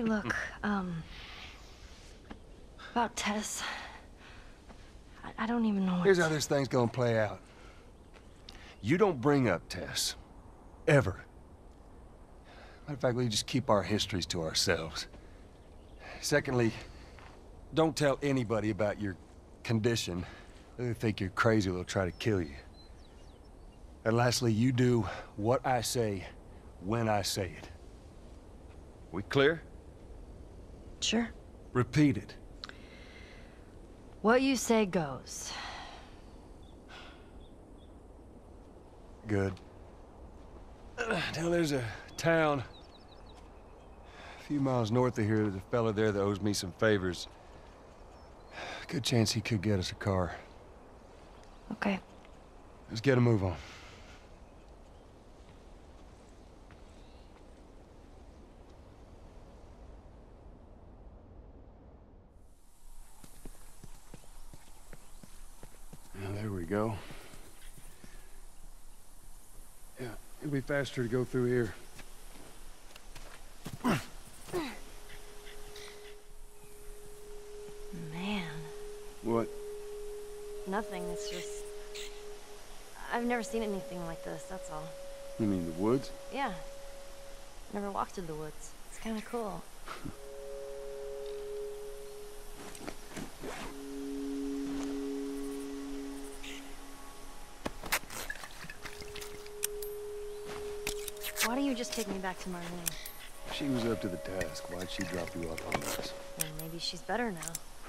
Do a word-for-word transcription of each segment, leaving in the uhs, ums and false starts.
Hey, look, um... about Tess. I, I don't even know what Here's to... how this thing's gonna play out. You don't bring up Tess. Ever. Matter of fact, we just keep our histories to ourselves. Secondly, don't tell anybody about your condition. They think you're crazy, they'll try to kill you. And lastly, you do what I say, when I say it. We clear? Sure. Repeat it. What you say goes. Good. Now there's a town a few miles north of here. There's a fella there that owes me some favors. Good chance he could get us a car. Okay. Let's get a move on. Now, there we go. Yeah, it'll be faster to go through here. Man. What? Nothing, it's just... I've never seen anything like this, that's all. You mean the woods? Yeah. Never walked through the woods. It's kind of cool. Why don't you just take me back to Marlene? She was up to the task. Why'd she drop you off on us? Well, maybe she's better now.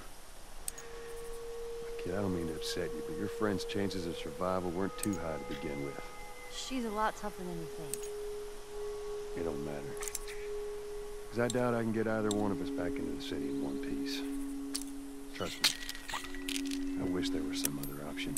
Kid, I don't mean to upset you, but your friend's chances of survival weren't too high to begin with. She's a lot tougher than you think. It don't matter. Because I doubt I can get either one of us back into the city in one piece. Trust me. I wish there was some other option.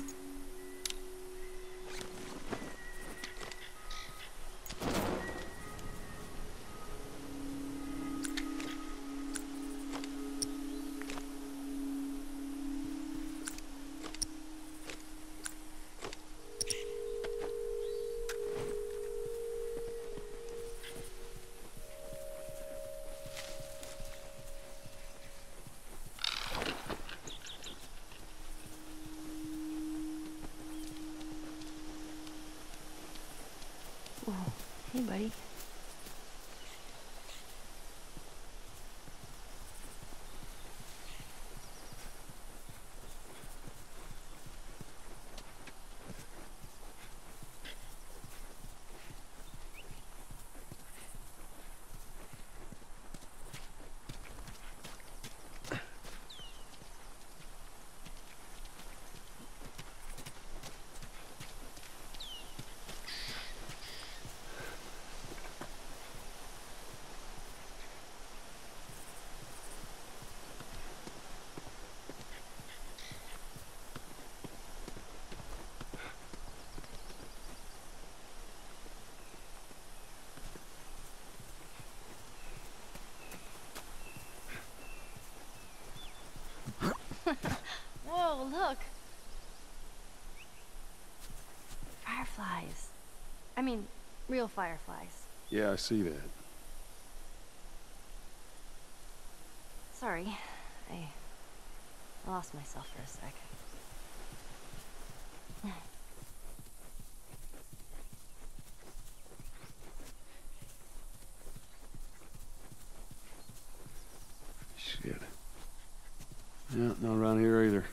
Whoa. Hey, buddy. Whoa, look! Fireflies. I mean, real fireflies. Yeah, I see that. Sorry. I lost myself for a sec. Shit. Yeah, not around here either.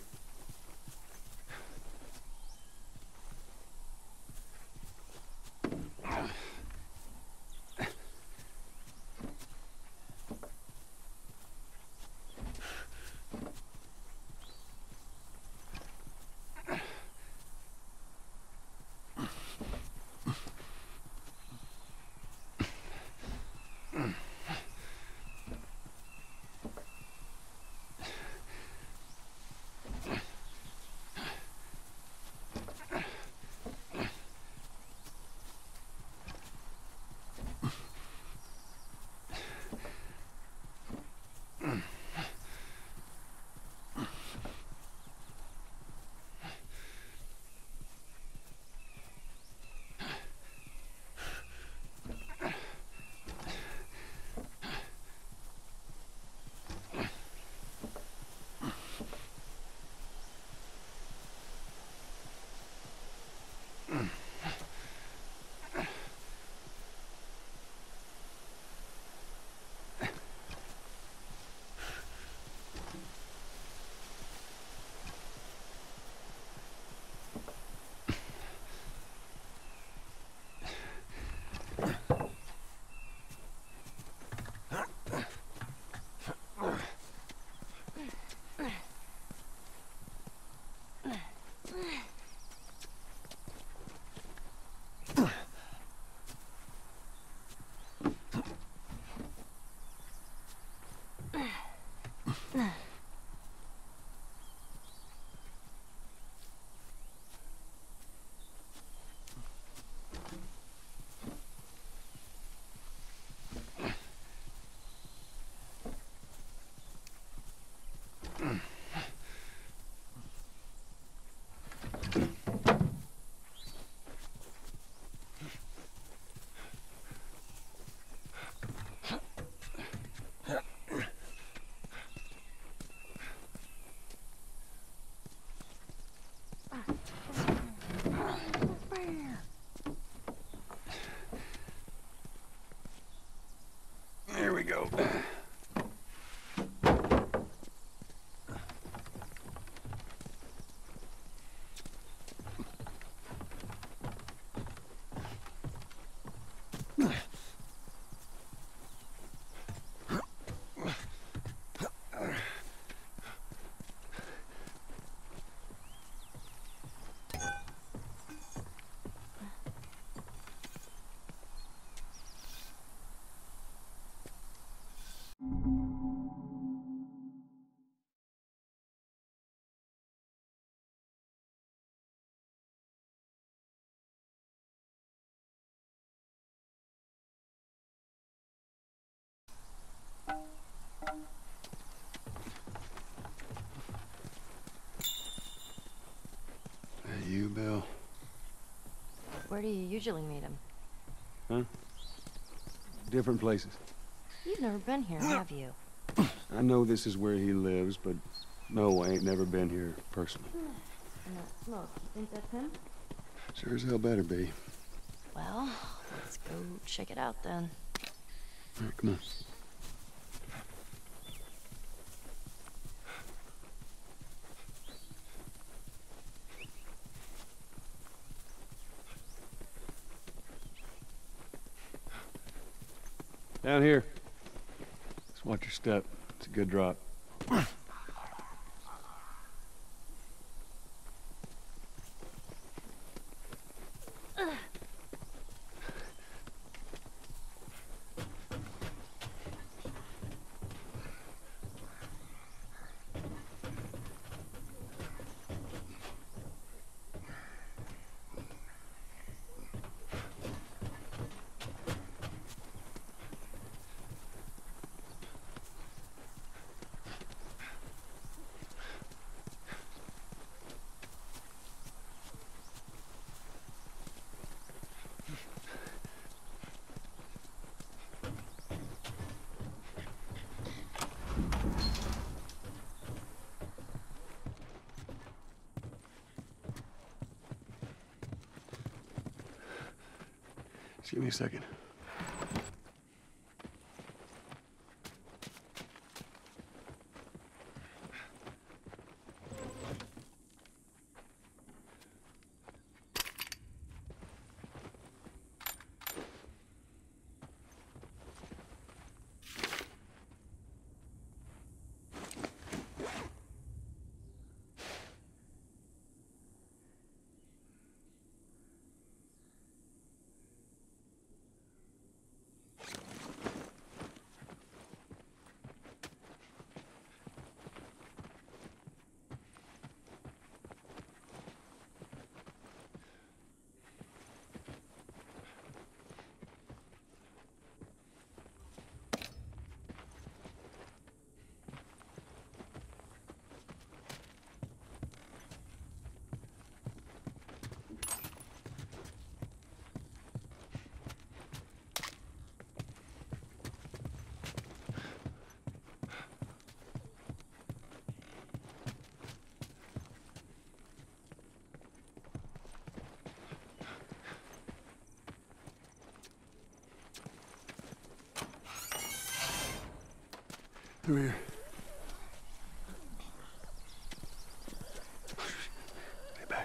Where do you usually meet him? Huh? Different places. You've never been here, have you? I know this is where he lives, but no, I ain't never been here personally. And that smoke, you think that's him? Sure as hell better be. Well, let's go check it out then. All right, come on. Down here. Just watch your step. It's a good drop. Just give me a second. Through here. Stay back.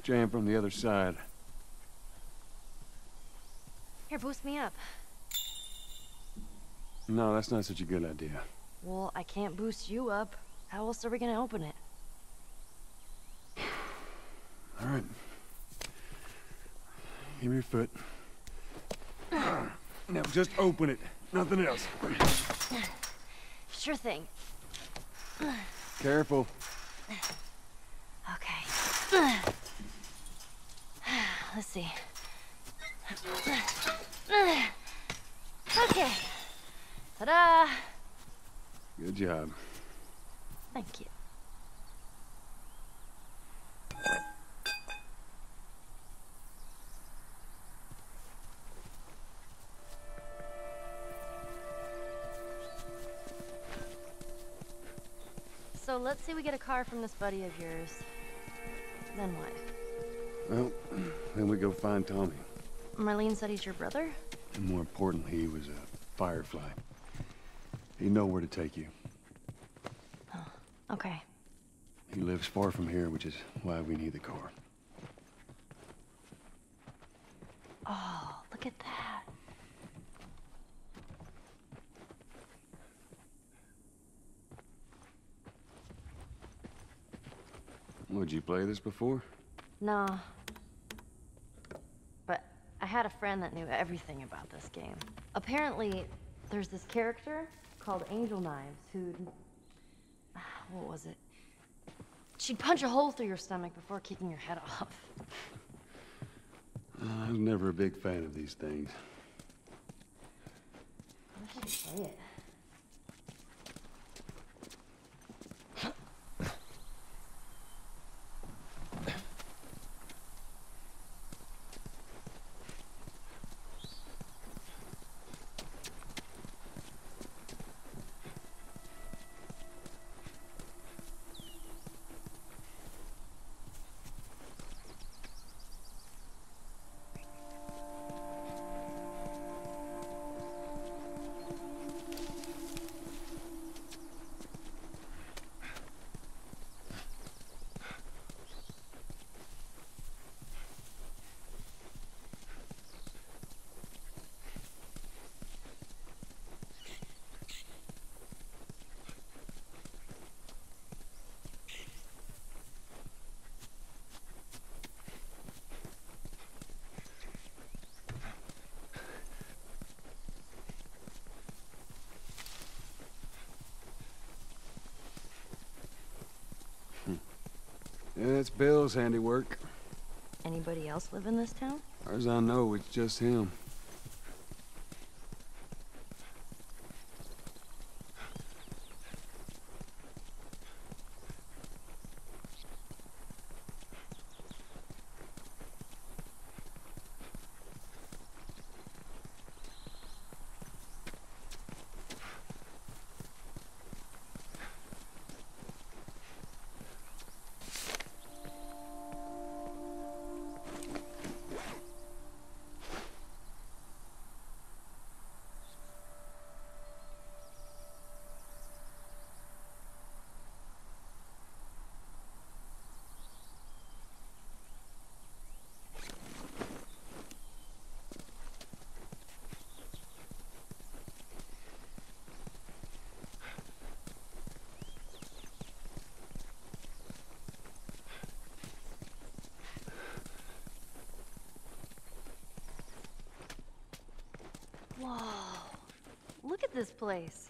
jam from the other side. Here, boost me up. No, that's not such a good idea. Well, I can't boost you up. How else are we gonna open it? All right. Give me your foot. Now, just open it. Nothing else. Sure thing. Careful. Okay. Let's see. Okay. Ta-da! Good job. Thank you. So let's say we get a car from this buddy of yours. Then what? Well, then we go find Tommy. Marlene said he's your brother? And more importantly, he was a firefly. He'd know where to take you. Oh, okay. He lives far from here, which is why we need the car. Oh, look at that. Would you play this before? No. But I had a friend that knew everything about this game. Apparently, there's this character called Angel Knives who'd... What was it? She'd punch a hole through your stomach before kicking your head off. Uh, I was never a big fan of these things. I wish I could play it. Yeah, it's Bill's handiwork. Anybody else live in this town? As far as I know, it's just him. Whoa. Look at this place.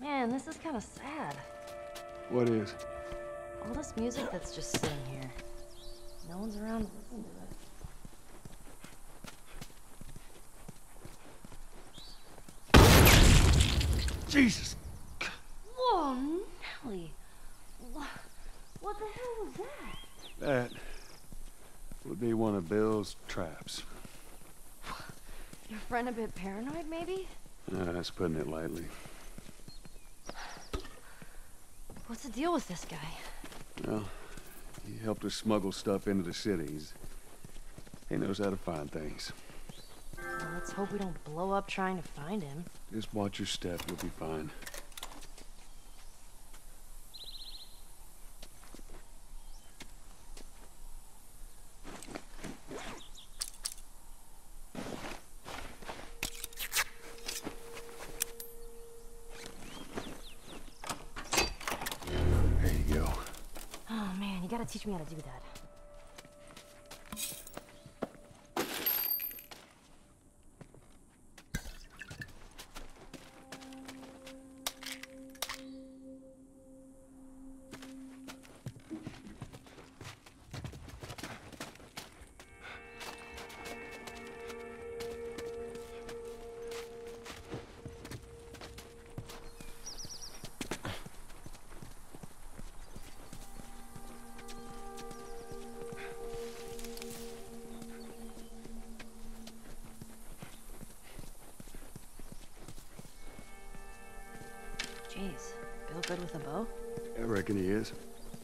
Man, this is kind of sad. What is? All this music that's just sitting here. No one's around to listen to it. Jesus! Whoa, Nelly! What, what the hell was that? That would be one of Bill's traps. Your friend a bit paranoid, maybe? Uh, that's putting it lightly. What's the deal with this guy? Well, he helped us smuggle stuff into the cities. He knows how to find things. Well, let's hope we don't blow up trying to find him. Just watch your step, you'll be fine. There you go. Oh man, you gotta teach me how to do that. Jeez, Bill good with a bow? I reckon he is.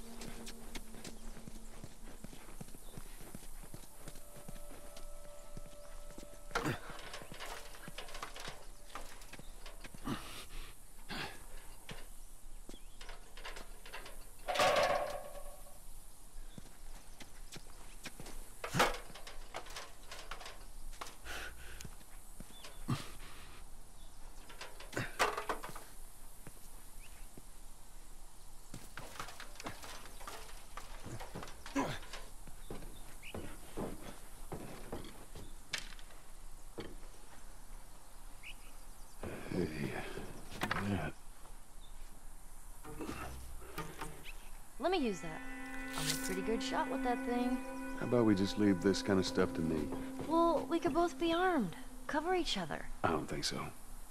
Let me use that. I'm a pretty good shot with that thing. How about we just leave this kind of stuff to me? Well, we could both be armed. Cover each other. I don't think so.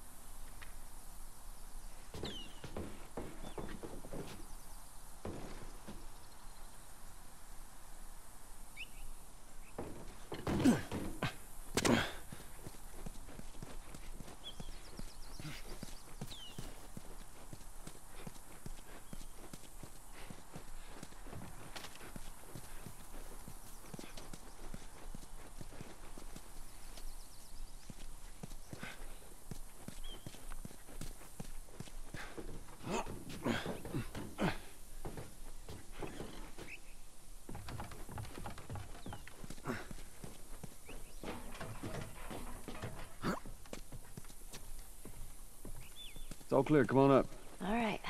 It's all clear. Come on up. All right.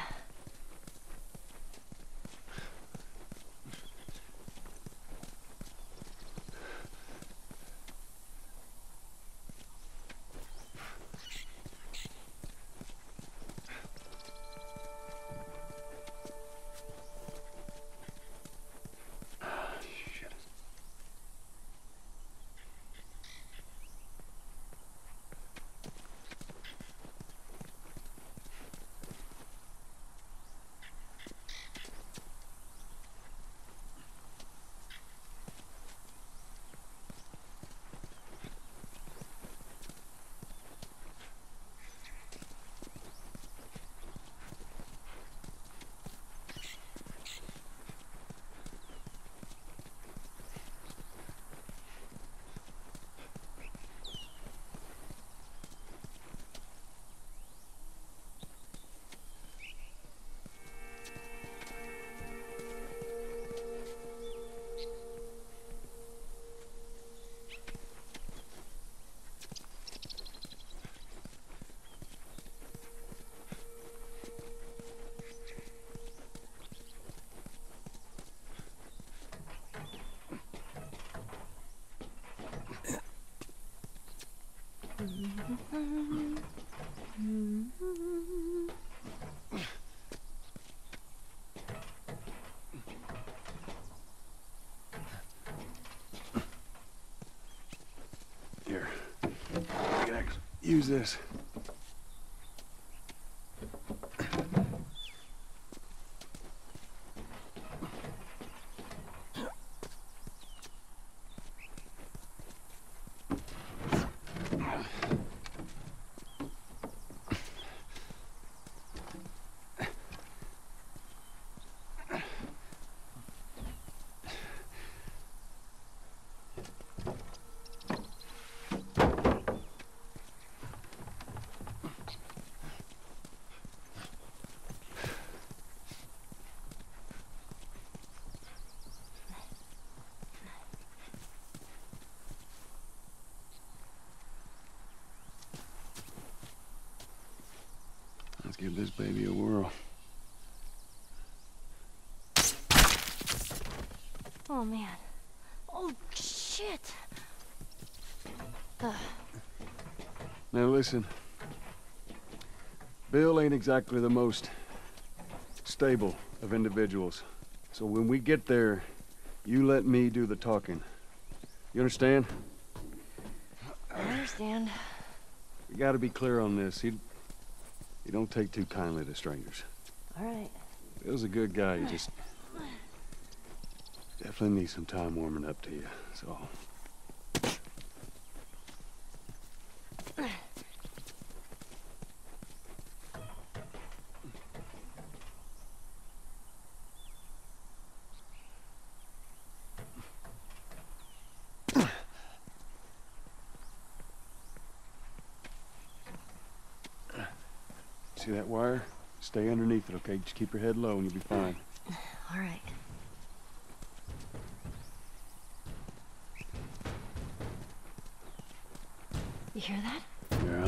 use this. Let's give this baby a whirl. Oh, man. Oh, shit. Ugh. Now listen. Bill ain't exactly the most stable of individuals. So when we get there, you let me do the talking. You understand? I understand. We gotta be clear on this. He, he don't take too kindly to strangers. All right. Bill's a good guy. He just definitely needs some time warming up to you. That's all. See that wire? Stay underneath it, okay? Just keep your head low and you'll be fine. All right. You hear that? Yeah.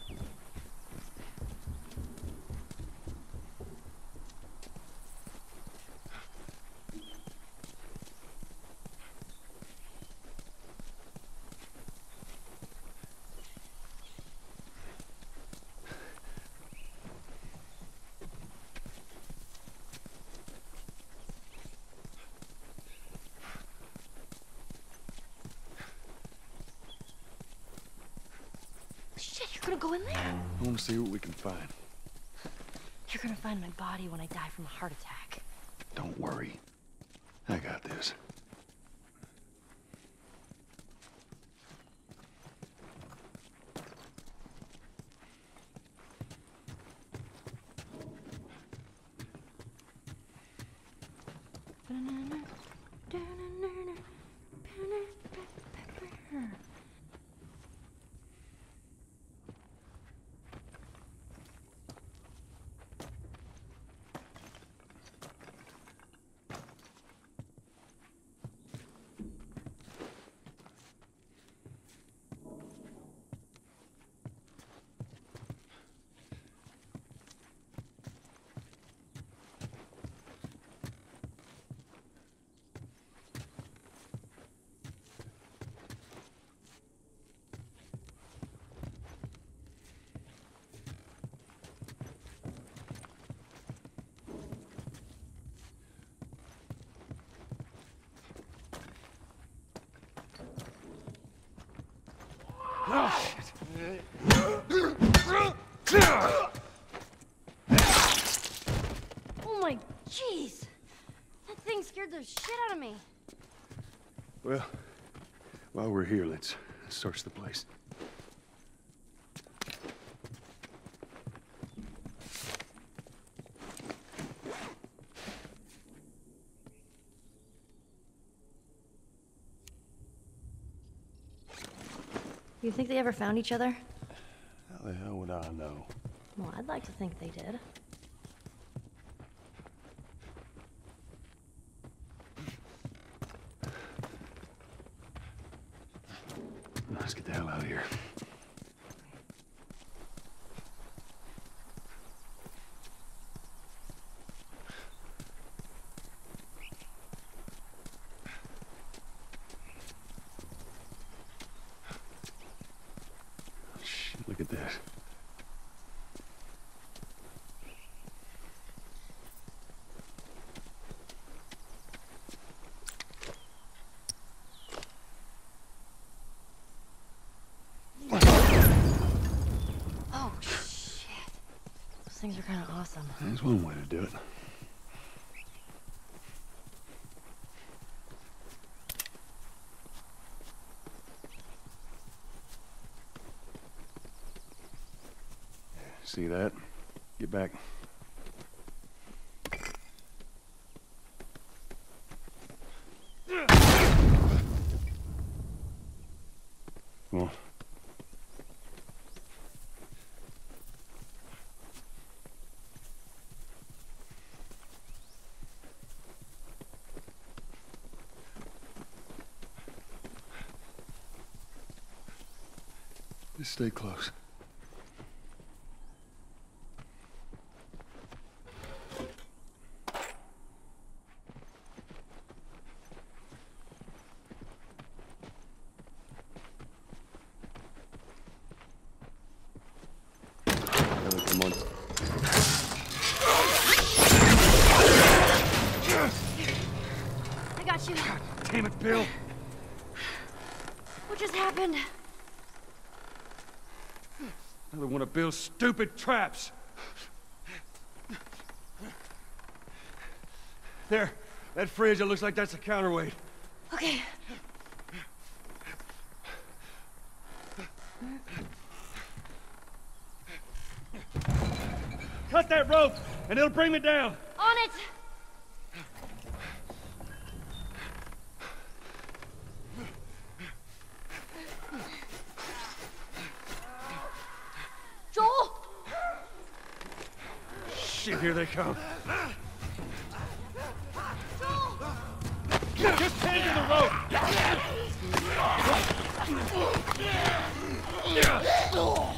Shit, you're gonna go in there? I want to see what we can find. You're gonna find my body when I die from a heart attack. Don't worry. I got this. Oh, shit. Oh my jeez! That thing scared the shit out of me. Well, while we're here, let's search the place. You think they ever found each other? How the hell would I know? Well, I'd like to think they did. Let's get the hell out of here. Shit, look at this. kind of awesome. That's one way to do it. See that? Get back. Come on. Just stay close. Come on. I got you. God damn it, Bill. What just happened? Another one of Bill's stupid traps. There, that fridge, it looks like that's a counterweight. Okay. Cut that rope, and it'll bring me down. On it! Joel! Shit, here they come. Joel! Just hang to the rope.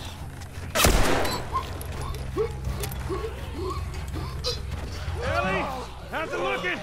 Ellie, how's it looking?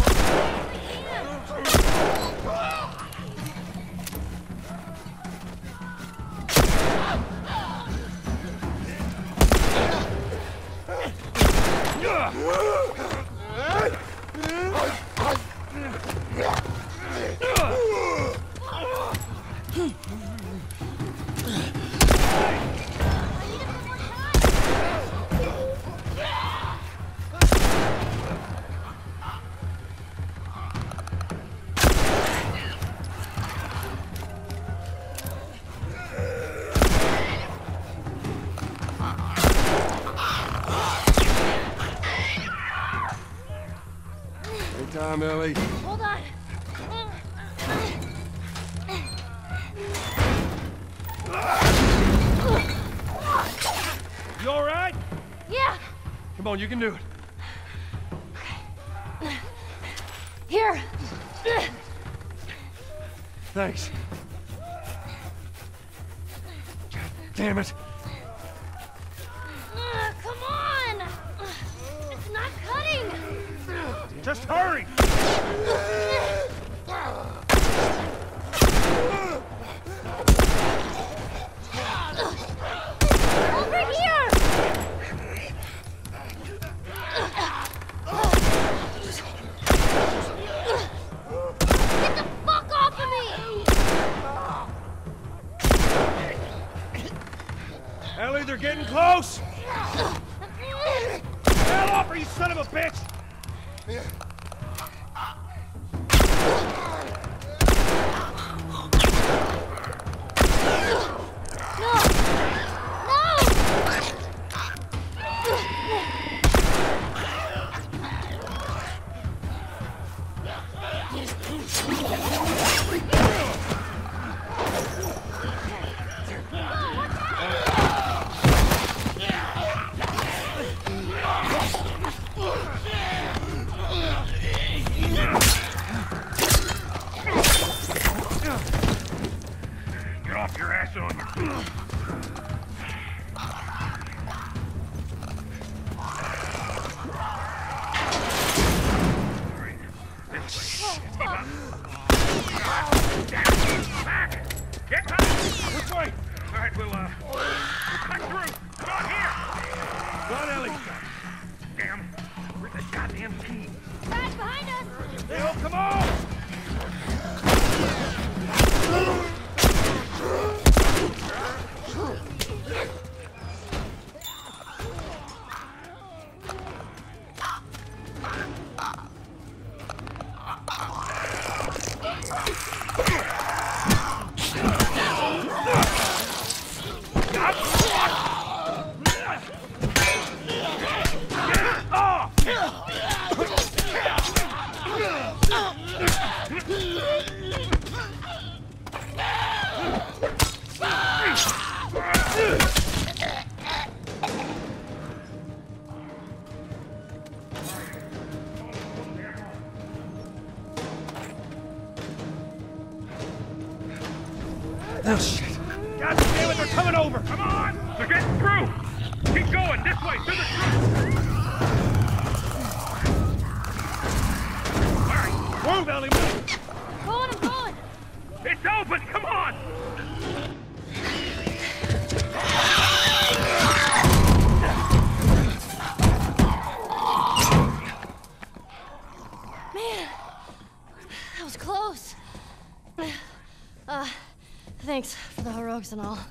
Time, Ellie. Hold on. You all right? Yeah. Come on, you can do it. Here. Thanks. God damn it. Uh, come on. It's not cutting. Just hurry! Over here! Get the fuck off of me! Ellie, they're getting close! Hell off, you son of a bitch! Get off your ass on your... Get back! Which way? All right, we'll, uh, we'll cut through. Not here! Run, Ellie! Damn, where's the goddamn key? Guys, behind us! Bill, come on! Oh, shit. God damn it, they're coming over! Come on! They're getting through! Keep going, this way, through the truck! Alright, move, Ellie, move! Going, I'm going! It's open, come on! Man, that was close. Uh, thanks for the heroics and all.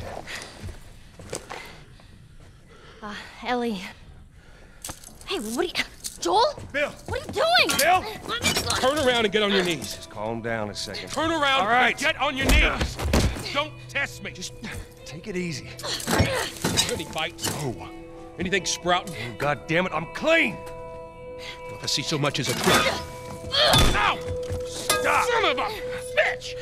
Uh, Ellie. Hey, what are you... Joel? Bill! What are you doing? Bill! Let me go. Turn around and get on your knees. Just calm down a second. Turn around All right. and get on your knees. Don't test me. Just Take it easy. any bites. Oh. Anything sprouting. Oh, God damn it, I'm clean! If I see so much as a twig. Ow! Stop! Son of a bitch!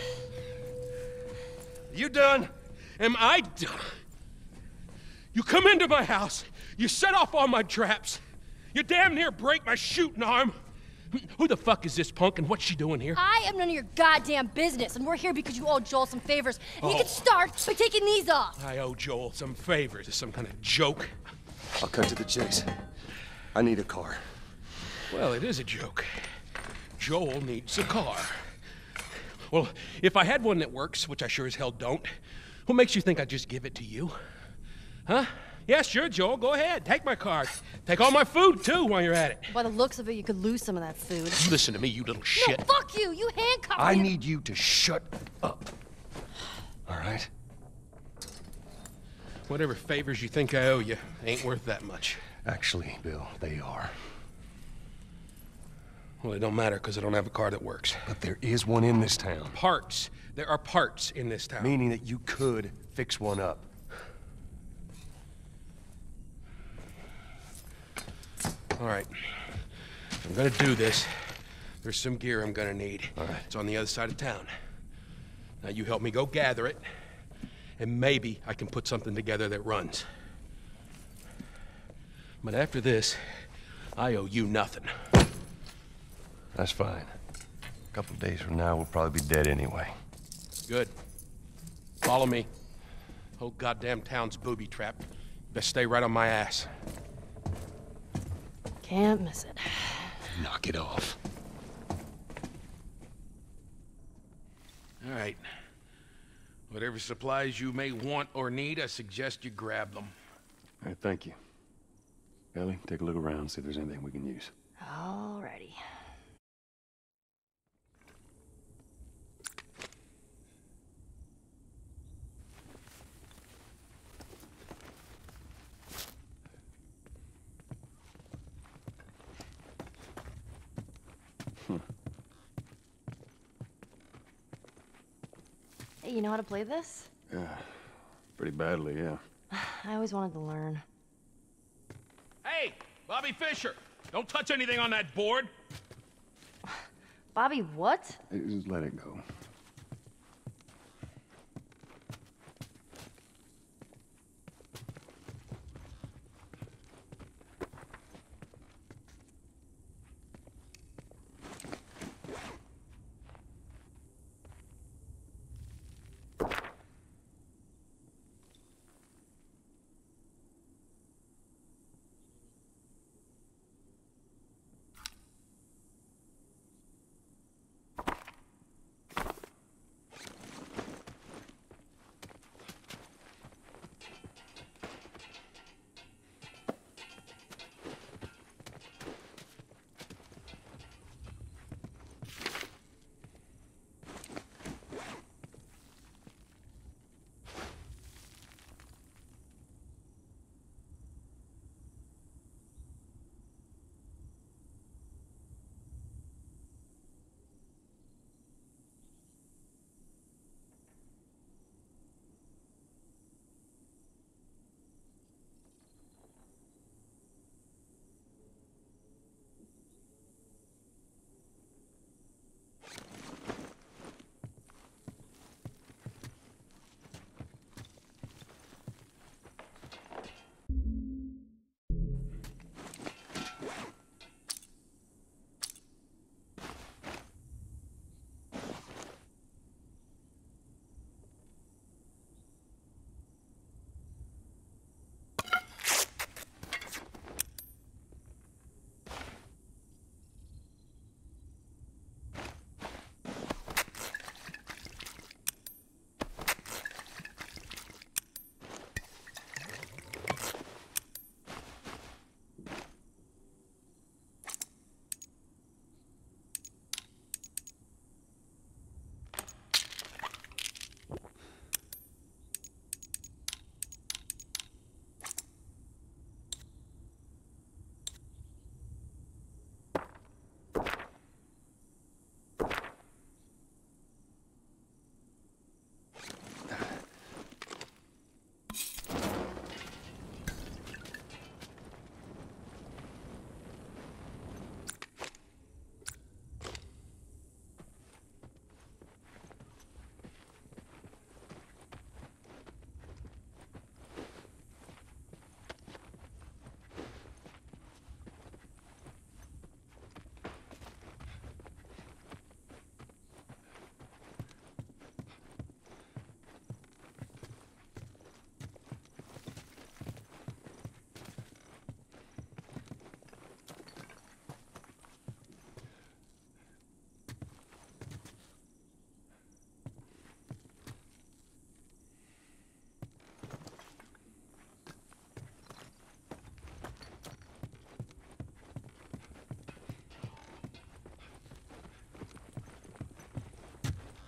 You done? Am I done? You come into my house, you set off all my traps, you damn near break my shooting arm. Who the fuck is this punk and what's she doing here? I am none of your goddamn business, and we're here because you owe Joel some favors. And you Oh. can start by taking these off. I owe Joel some favors. Is some kind of joke? I'll cut to the chase. I need a car. Well, it is a joke. Joel needs a car. Well, if I had one that works, which I sure as hell don't, what makes you think I'd just give it to you? Huh? Yeah, sure, Joel, go ahead. Take my car. Take all my food, too, while you're at it. By the looks of it, you could lose some of that food. Listen to me, you little shit. No, fuck you! You handcuffed I me. need you to shut up. All right? Whatever favors you think I owe you ain't worth that much. Actually, Bill, they are. Well, it don't matter, because I don't have a car that works. But there is one in this town. Parts. There are parts in this town. Meaning that you could fix one up. All right. If I'm gonna do this, there's some gear I'm gonna need. All right. It's on the other side of town. Now you help me go gather it, and maybe I can put something together that runs. But after this, I owe you nothing. That's fine. A couple days from now, we'll probably be dead anyway. Good. Follow me. Whole goddamn town's booby trapped. Best stay right on my ass. Can't miss it. Knock it off. All right. Whatever supplies you may want or need, I suggest you grab them. All right, thank you. Ellie, take a look around, see if there's anything we can use. Alrighty. Hey, you know how to play this? Yeah, pretty badly, yeah. I always wanted to learn. Hey, Bobby Fischer! Don't touch anything on that board! Bobby, what? Hey, just let it go.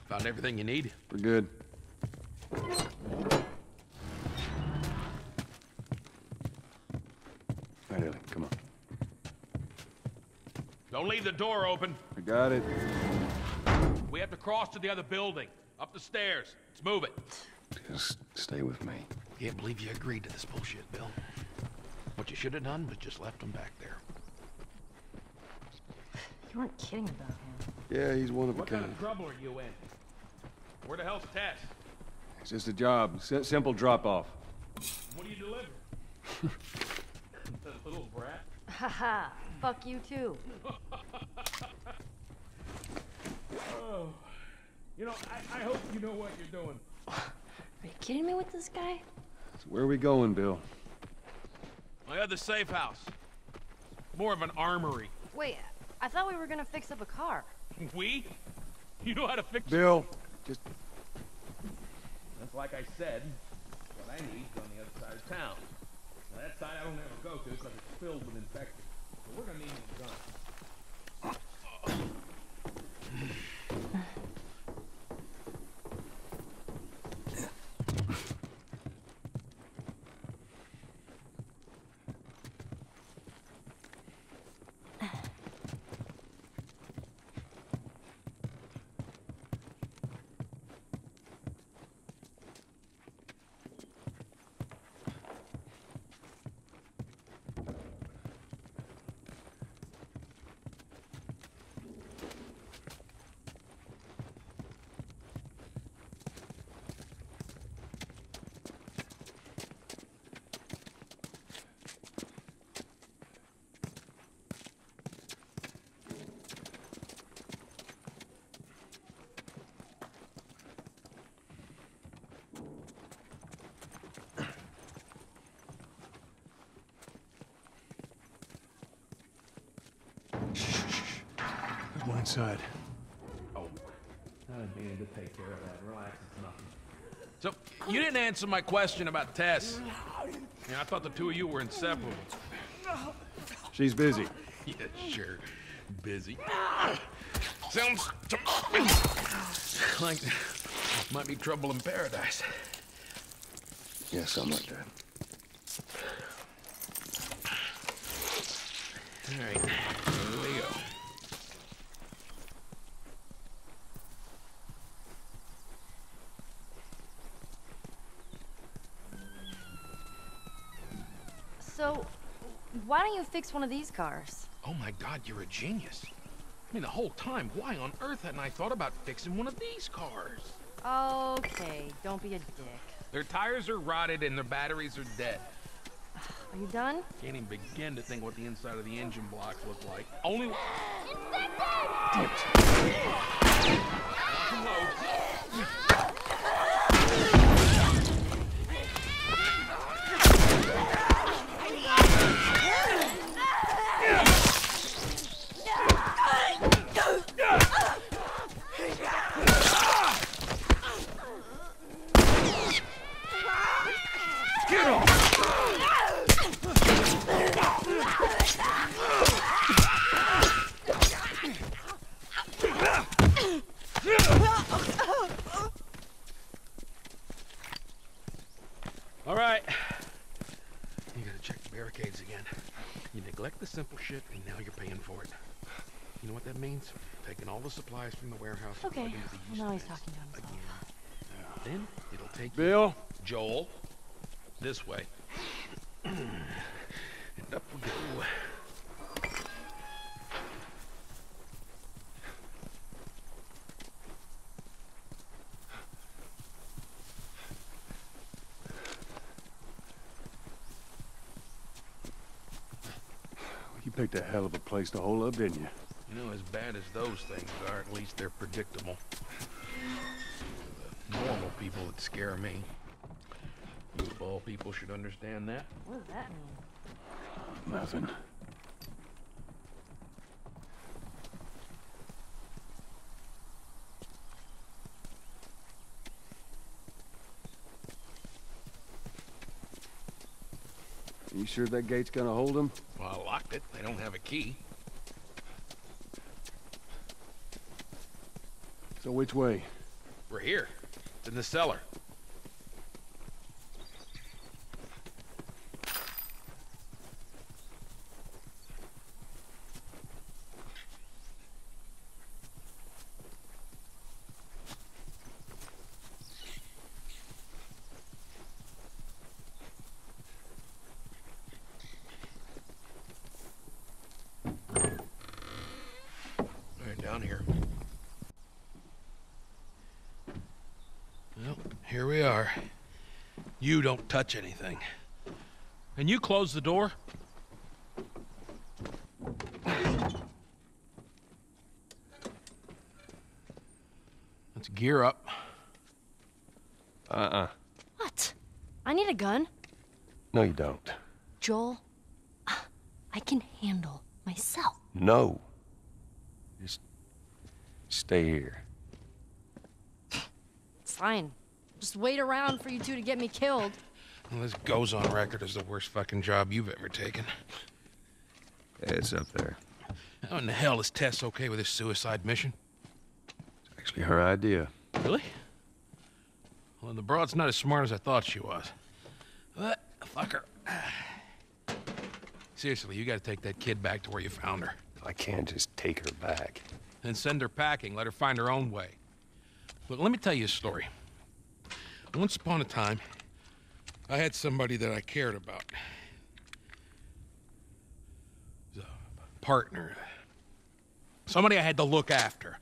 Found everything you need? We're good. All right, Ellie, come on. Don't leave the door open. I got it. We have to cross to the other building. Up the stairs. Let's move it. Just stay with me. Can't believe you agreed to this bullshit, Bill. What you should have done was just left him back there. You weren't kidding about him. Yeah, he's one of a What kind kind. of trouble are you in? Where the hell's Tess? It's just a job. S simple drop-off. What do you deliver? That little brat? Haha, fuck you too. Oh. You know, I, I hope you know what you're doing. Are you kidding me with this guy? So where are we going, Bill? My other safe house. More of an armory. Wait, I thought we were gonna fix up a car. We? You know how to fix Bill, just... That's like I said. What I need is on the other side of town. Now, that side I don't ever go to because it's filled with infected. So we're gonna need a gun. There's one inside. Oh. I didn't mean to take care of that. Relax, it's nothing. So, you didn't answer my question about Tess. Yeah, I thought the two of you were inseparable. She's busy. Yeah, sure. Busy. Sounds to me like might be trouble in paradise. Yeah, something like that. All right, here we go. So, why don't you fix one of these cars? Oh my God, you're a genius. I mean, the whole time, why on earth hadn't I thought about fixing one of these cars? Okay, don't be a dick. Their tires are rotted and their batteries are dead. Are you done? Can't even begin to think what the inside of the engine blocks look like. Only... All right. You gotta check the barricades again. You neglect the simple shit, and now you're paying for it. You know what that means? Taking all the supplies from the warehouse. and Okay, plugging the well, now he's east talking to himself. again. Then it'll take Bill? you, Joel, this way. And up we go. You picked a hell of a place to hole up, didn't you? You know, as bad as those things are, at least they're predictable. The normal people that scare me. You of all people should understand that. What does that mean? Nothing. You sure that gate's gonna hold them? Well, I locked it. They don't have a key. So which way? We're here. It's in the cellar. Down here. Well, here we are. You don't touch anything. And you close the door? Let's gear up. Uh-uh. What? I need a gun. No, you don't. Joel, I can handle myself. No. Just stay here. Fine. Just wait around for you two to get me killed. Well, this goes on record as the worst fucking job you've ever taken. Yeah, it's up there. How in the hell is Tess okay with this suicide mission? It's actually her idea. Really? Well, the broad's not as smart as I thought she was. But, fuck her. Seriously, you gotta take that kid back to where you found her. I can't just take her back. Then send her packing, let her find her own way. Look, let me tell you a story. Once upon a time, I had somebody that I cared about. A partner. Somebody I had to look after.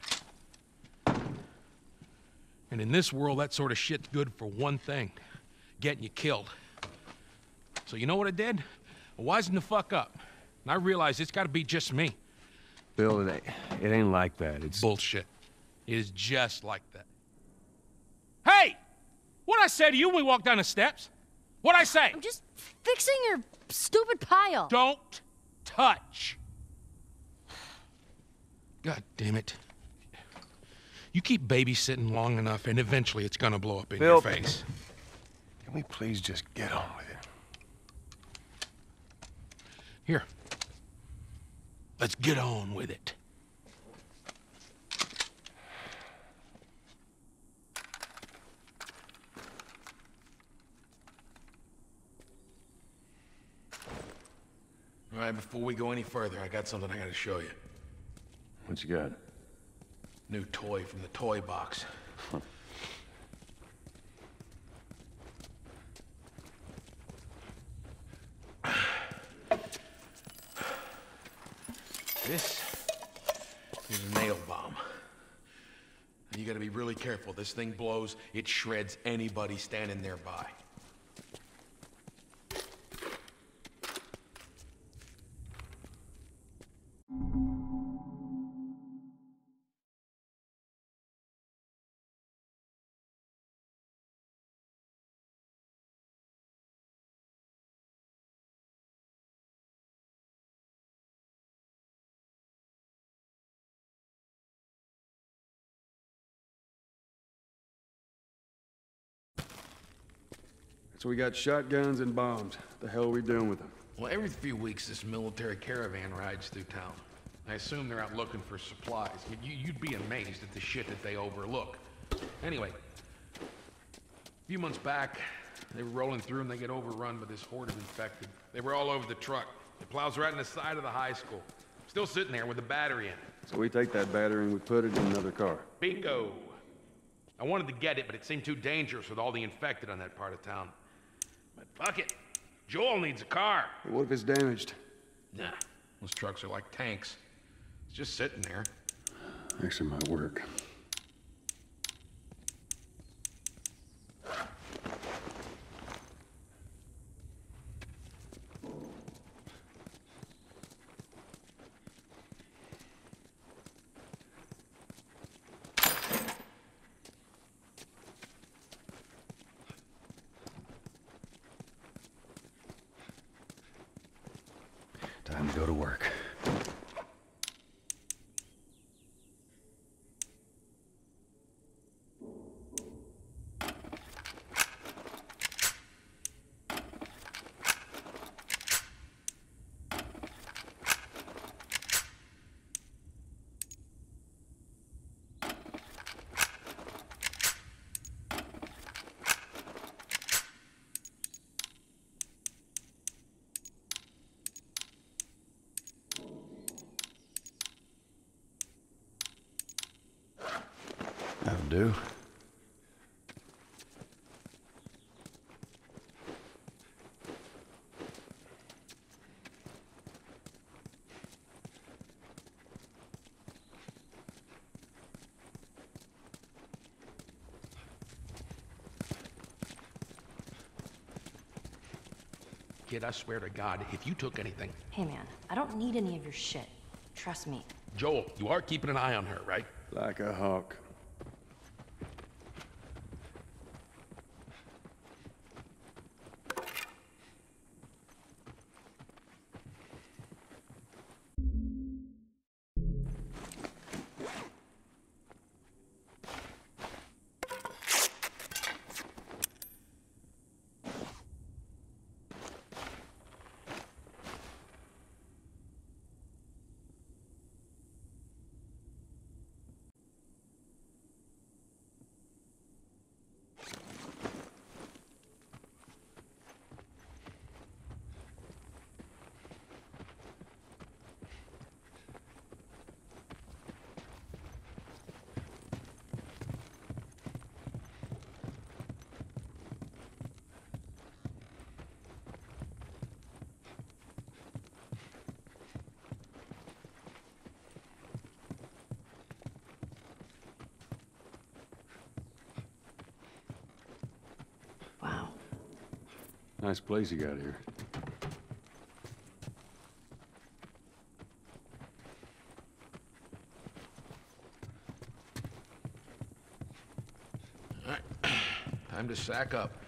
And in this world, that sort of shit's good for one thing. Getting you killed. So you know what I did? I wisened the fuck up. And I realized it's gotta be just me. Bill, it ain't, it ain't like that. It's bullshit. It is just like that. Hey! What'd I say to you when we walked down the steps? What'd I say? I'm just fixing your stupid pile. Don't touch. God damn it. You keep babysitting long enough and eventually it's gonna blow up in Bill, your face. Can we please just get on with it? Here. Let's get on with it. All right, before we go any further, I got something I gotta show you. What you got? New toy from the toy box. This is a nail bomb. You gotta be really careful. This thing blows, it shreds anybody standing nearby. So we got shotguns and bombs. The hell are we doing with them? Well, every few weeks this military caravan rides through town. I assume they're out looking for supplies. You, you'd be amazed at the shit that they overlook. Anyway, a few months back, they were rolling through and they get overrun by this horde of infected. They were all over the truck. It plows right in the side of the high school. Still sitting there with a battery in it. So we take that battery and we put it in another car. Bingo! I wanted to get it, but it seemed too dangerous with all the infected on that part of town. But fuck it. Joel needs a car. But what if it's damaged? Nah, those trucks are like tanks. It's just sitting there. Actually might work. Time to go to work. That'll do. Kid, I swear to God, if you took anything... Hey man, I don't need any of your shit. Trust me. Joel, you are keeping an eye on her, right? Like a hawk. Wow. Nice place you got here. All right, time to sack up.